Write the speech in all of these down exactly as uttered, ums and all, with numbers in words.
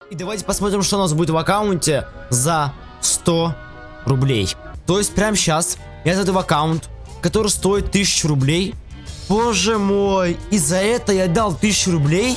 И давайте посмотрим, что у нас будет в аккаунте за сто рублей. То есть прямо сейчас я зайду в аккаунт, который стоит тысячу рублей. Боже мой, и за это я дал тысячу рублей?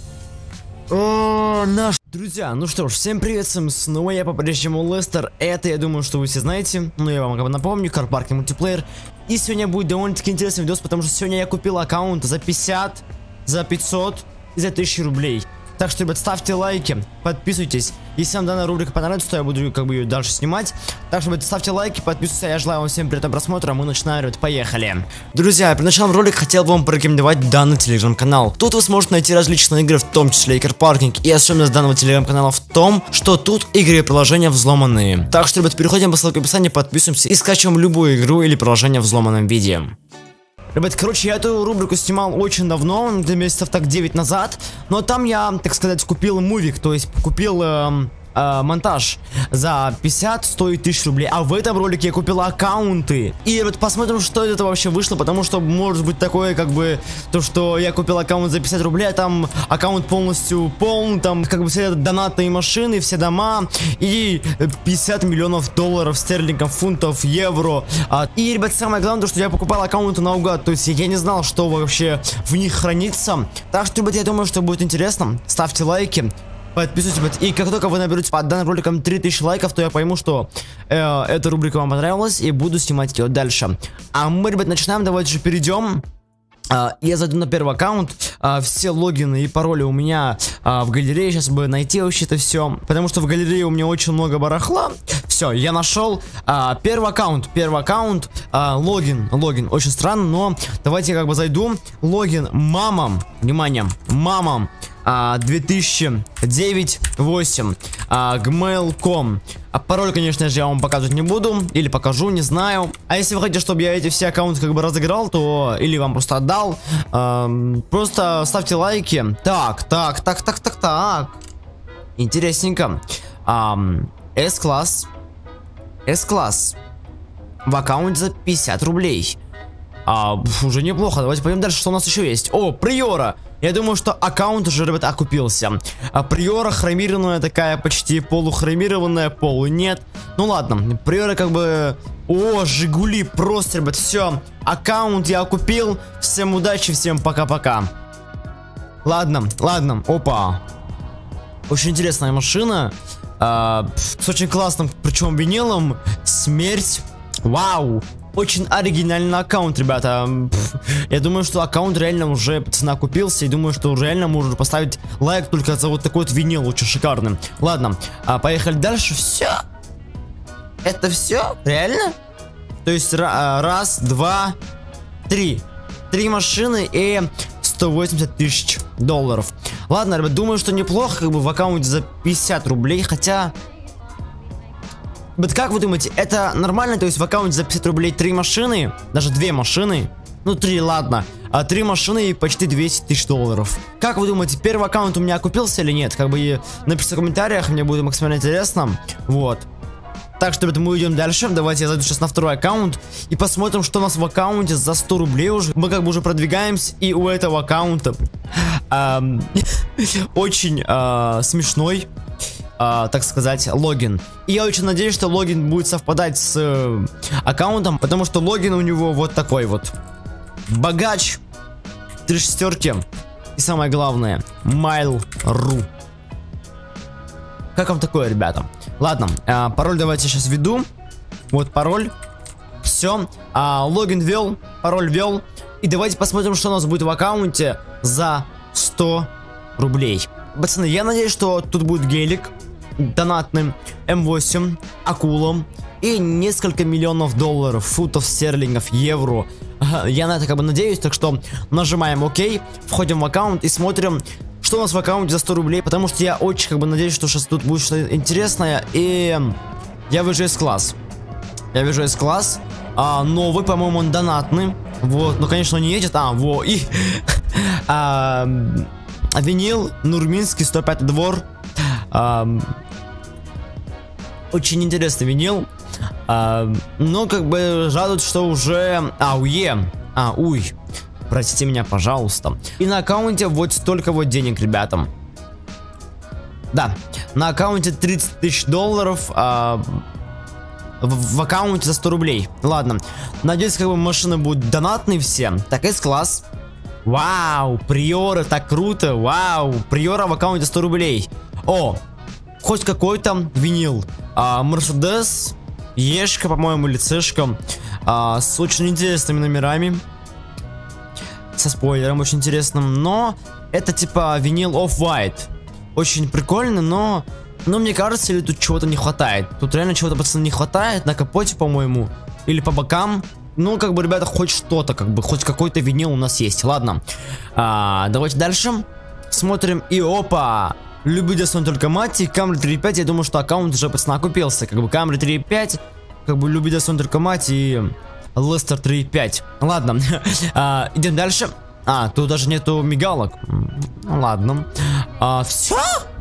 О, наш... Друзья, ну что ж, всем привет, снова я по-прежнему Лестер. Это, я думаю, что вы все знаете. Но я вам как бы напомню, карпарки мультиплеер. И сегодня будет довольно-таки интересный видос, потому что сегодня я купил аккаунт за пятьдесят, за пятьсот и за тысячу рублей. Так что, ребят, ставьте лайки, подписывайтесь. Если вам данная рубрика понравится, то я буду как бы ее дальше снимать. Так что, ребят, ставьте лайки, подписывайтесь. Я желаю вам всем приятного просмотра. Мы начинаем, ребят, поехали. Друзья, перед началом ролика хотел бы вам порекомендовать данный телеграм-канал. Тут вы сможете найти различные игры, в том числе и карпаркинг. И особенность данного телеграм-канала в том, что тут игры и приложения взломанные. Так что, ребят, переходим по ссылке в описании, подписываемся и скачиваем любую игру или приложение в взломанном виде. Ребят, короче, я эту рубрику снимал очень давно, для месяцев так девять назад. Но там я, так сказать, купил мувик, то есть купил э, э, монтаж за пятьдесят, сто тысяч рублей. А в этом ролике я купил аккаунты. И, ребят, посмотрим, что из этого вообще вышло, потому что может быть такое, как бы, то, что я купил аккаунт за пятьдесят рублей, а там аккаунт полностью полный, там, как бы, все донатные машины, все дома, и пятьдесят миллионов долларов, стерлингов, фунтов, евро. А, и, ребят, самое главное, что я покупал аккаунты наугад, то есть я не знал, что вообще в них хранится. Так что, ребят, я думаю, что будет интересно. Ставьте лайки. Подписывайтесь, ребят, и как только вы наберете под данным роликом три тысячи лайков, то я пойму, что э, эта рубрика вам понравилась, и буду снимать ее дальше. А мы, ребят, начинаем, давайте же перейдем. Uh, я зайду на первый аккаунт, uh, все логины и пароли у меня uh, в галерее, сейчас бы найти вообще это все, потому что в галерее у меня очень много барахла. Все, я нашел uh, первый аккаунт, первый аккаунт, uh, логин, логин, очень странно, но давайте я как бы зайду, логин мамам, внимание, мамам, uh, две тысячи девять восемь, uh, gmail точка ком. А пароль, конечно же, я вам показывать не буду. Или покажу, не знаю. А если вы хотите, чтобы я эти все аккаунты как бы разыграл, то или вам просто отдал, эм, просто ставьте лайки. Так, так, так, так, так, так. Интересненько. эм, S-класс. S-класс. В аккаунте за пятьдесят рублей. А, уже неплохо. Давайте пойдем дальше, что у нас еще есть. О, Приора. Я думаю, что аккаунт уже, ребят, окупился. А Приора хромированная такая, почти полухромированная, полу нет. Ну ладно, Приора как бы... О, Жигули, просто, ребят, все. Аккаунт я окупил. Всем удачи, всем пока-пока. Ладно, ладно, опа. Очень интересная машина. А, с очень классным, причем винилом. Смерть. Вау. Очень оригинальный аккаунт, ребята. Пфф, я думаю, что аккаунт реально уже цена купился. И думаю, что реально можно поставить лайк только за вот такой вот винил, очень шикарный. Ладно, а, поехали дальше. Все. Это все? Реально? То есть раз, два, три. Три машины и сто восемьдесят тысяч долларов. Ладно, ребят, думаю, что неплохо, как бы в аккаунте за пятьдесят рублей, хотя... Вот как вы думаете, это нормально? То есть в аккаунте за пятьдесят рублей три машины, даже две машины, ну три, ладно, а три машины и почти двести тысяч долларов. Как вы думаете, первый аккаунт у меня окупился или нет? Как бы напишите в комментариях, мне будет максимально интересно. Вот. Так что, ребята, мы идем дальше. Давайте я зайду сейчас на второй аккаунт и посмотрим, что у нас в аккаунте за сто рублей уже. Мы как бы уже продвигаемся, и у этого аккаунта эм, очень э, смешной, Uh, так сказать, логин. И я очень надеюсь, что логин будет совпадать с э, аккаунтом, потому что логин у него вот такой вот. Богач, три шестерки и самое главное, Mail.ru. Как вам такое, ребята? Ладно, э, пароль давайте сейчас введу. Вот пароль. Все. Э, логин ввел, пароль ввел. И давайте посмотрим, что у нас будет в аккаунте за сто рублей. Пацаны, я надеюсь, что тут будет гелик донатным, эм восемь, акула и несколько миллионов долларов, фунтов, стерлингов, евро. Я на это как бы надеюсь, так что нажимаем ОК, входим в аккаунт и смотрим, что у нас в аккаунте за сто рублей, потому что я очень как бы надеюсь, что сейчас тут будет что-то интересное. И я вижу S-класс. Я вижу S-класс. А, новый, по-моему, он донатный. Вот, ну конечно он не едет. А, во, и... а, винил, Нурминский, сто пятый двор. А, очень интересный винил. А, но как бы радует, что уже АУЕ. А, уй. Простите меня, пожалуйста. И на аккаунте вот столько вот денег, ребятам. Да, на аккаунте тридцать тысяч долларов, а, в, в аккаунте за сто рублей. Ладно, надеюсь, как бы машины будут донатные все. Так, S-класс. Вау, приоры, так круто. Вау, приора в аккаунте сто рублей. О, хоть какой-то винил. А, Мерседес, Ешка, по-моему, или Цешка, а, с очень интересными номерами. Со спойлером очень интересным. Но это типа винил Off-White. Очень прикольно, но... Но мне кажется, или тут чего-то не хватает. Тут реально чего-то, пацаны, не хватает. На капоте, по-моему. Или по бокам. Ну, как бы, ребята, хоть что-то, как бы, хоть какой-то винил у нас есть. Ладно. А, давайте дальше. Смотрим. И опа! Люблю Десон только мать. И Camry три пять. Я думаю, что аккаунт уже, пацаны, окупился. Как бы Camry три пять. Как бы Люблю Десон только мать. И Лестер три пять. Ладно. а, идем дальше. А, тут даже нету мигалок. Ну, ладно. А, все?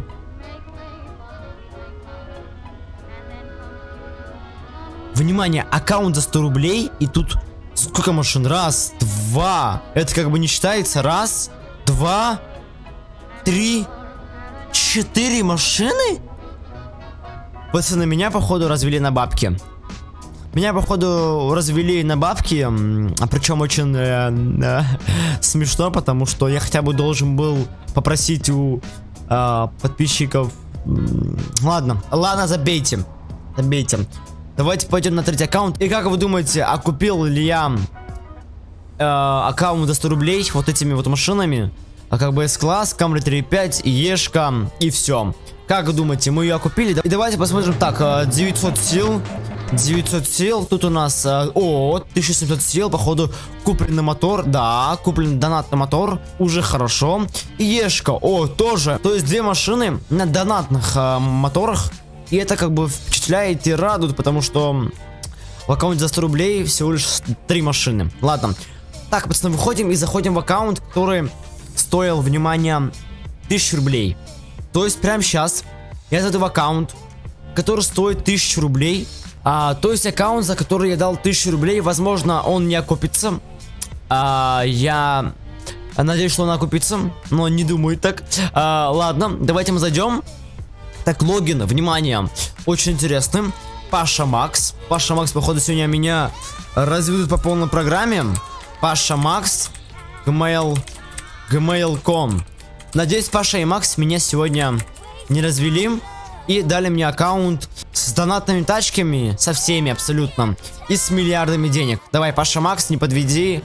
Внимание, аккаунт за сто рублей. И тут сколько машин? Раз, два. Это как бы не считается. Раз, два, три, четыре машины? Пацаны, меня походу развели на бабки. Меня походу развели на бабки. А причем очень э, э, смешно, потому что я хотя бы должен был попросить у э, подписчиков. Ладно, ладно, забейте. Забейте. Давайте пойдем на третий аккаунт. И как вы думаете, окупил ли я э, аккаунт за сто рублей вот этими вот машинами? А как бы S-класс, Camry три пять, Ешка и все. Как вы думаете, мы ее окупили? И давайте посмотрим. Так, девятьсот сил. девятьсот сил. Тут у нас, э, о, тысяча семьсот сил. Походу, купленный мотор. Да, куплен донатный мотор. Уже хорошо. И Ешка, о, тоже. То есть две машины на донатных э, моторах. И это как бы впечатляет и радует, потому что в аккаунте за сто рублей всего лишь три машины. Ладно. Так, пацаны, выходим и заходим в аккаунт, который стоил, внимание, тысячу рублей. То есть прямо сейчас я зайду в аккаунт, который стоит тысячу рублей. А, то есть аккаунт, за который я дал тысячу рублей, возможно, он не окупится. А, я надеюсь, что он окупится, но не думаю так. А, ладно, давайте мы зайдем. Так, логин, внимание, очень интересный. Паша Макс. Паша Макс, походу, сегодня меня разведут по полной программе. Паша Макс, Gmail, gmail точка ком. Надеюсь, Паша и Макс меня сегодня не развели и дали мне аккаунт с донатными тачками, со всеми абсолютно, и с миллиардами денег. Давай, Паша Макс, не подведи.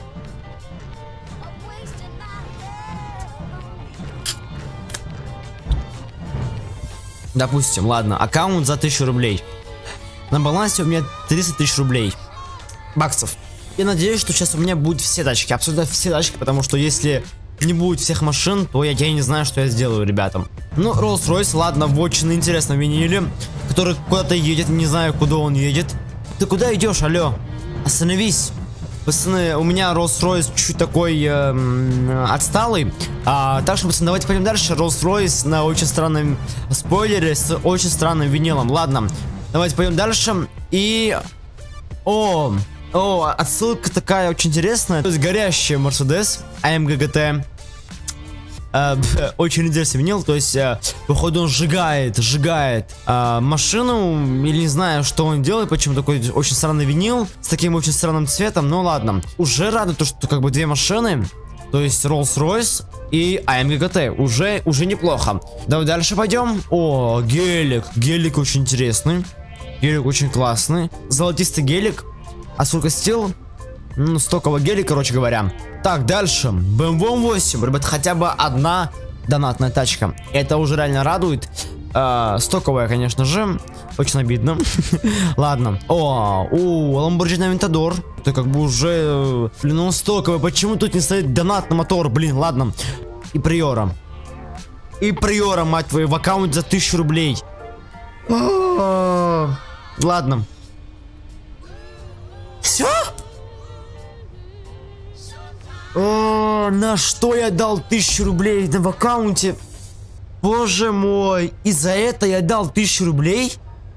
Допустим, ладно, аккаунт за тысячу рублей. На балансе у меня тридцать тысяч рублей. Баксов. Я надеюсь, что сейчас у меня будут все тачки, абсолютно все тачки, потому что если не будет всех машин, то я, я не знаю, что я сделаю ребятам. Ну, Rolls-Royce, ладно, в очень интересном виниле, который куда-то едет, не знаю, куда он едет. Ты куда идешь, алло? Остановись. Пацаны, у меня Rolls-Royce чуть такой э, отсталый. А, так что, пацаны, давайте пойдем дальше. Rolls-Royce на очень странном спойлере с очень странным винилом. Ладно, давайте пойдем дальше. И... О, о, отсылка такая очень интересная. То есть горящий Mercedes эй эм джи джи ти. Э, очень интересный винил. То есть, э, походу, он сжигает, сжигает э, машину. Или не знаю, что он делает. Почему такой очень странный винил с таким очень странным цветом. Ну ладно. Уже радует то, что как бы две машины. То есть Rolls-Royce и эй эм джи джи ти. Уже, уже неплохо. Давай дальше пойдем. О, гелик. Гелик очень интересный. Гелик очень классный. Золотистый гелик. А сколько стил? Ну, стокового гелика, короче говоря. Так, дальше. бэ эм вэ восемь. Ребят, хотя бы одна донатная тачка. Это уже реально радует. Э, стоковая, конечно же. Очень обидно. Ладно. О, у Lamborghini Aventador. Это как бы уже... Блин, он стоковый. Почему тут не стоит донатный мотор? Блин, ладно. И Приора. И Приора, мать твою, в аккаунте за тысячу рублей. Ладно. Все? О, на что я дал тысячу рублей в аккаунте? Боже мой. И за это я дал тысячу рублей?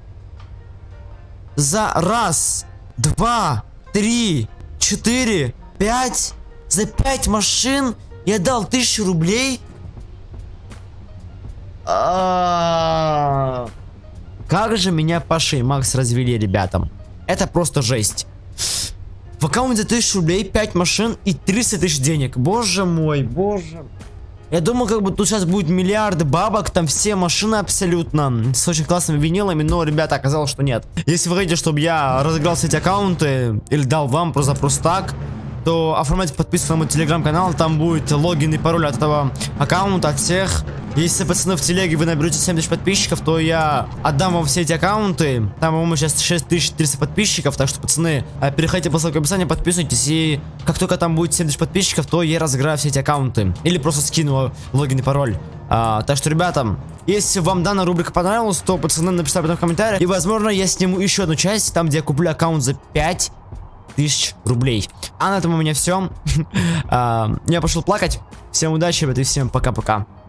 За раз, два, три, четыре, пять. За пять машин я дал тысячу рублей? Как же меня Паша и Макс развели, ребятам. Это просто жесть. В аккаунте тысяча рублей, пять машин и триста тысяч денег. Боже мой, боже. Я думал, как бы тут сейчас будет миллиарды бабок, там все машины абсолютно с очень классными винилами, но, ребята, оказалось, что нет. Если вы хотите, чтобы я разыграл все эти аккаунты или дал вам просто просто так, то оформляйте подписку на мой телеграм-канал, там будет логин и пароль от этого аккаунта, от всех. Если, пацаны, в телеге вы наберете семь тысяч подписчиков, то я отдам вам все эти аккаунты. Там, по-моему, сейчас шесть тысяч триста подписчиков, так что, пацаны, переходите по ссылке в описании, подписывайтесь, и как только там будет семь тысяч подписчиков, то я разыграю все эти аккаунты. Или просто скину логин и пароль. А, так что, ребята, если вам данная рубрика понравилась, то, пацаны, напишите об этом в комментариях. И, возможно, я сниму еще одну часть, там, где я куплю аккаунт за пять тысяч рублей. А на этом у меня все. Я пошел плакать. Всем удачи, ребята, и всем пока-пока.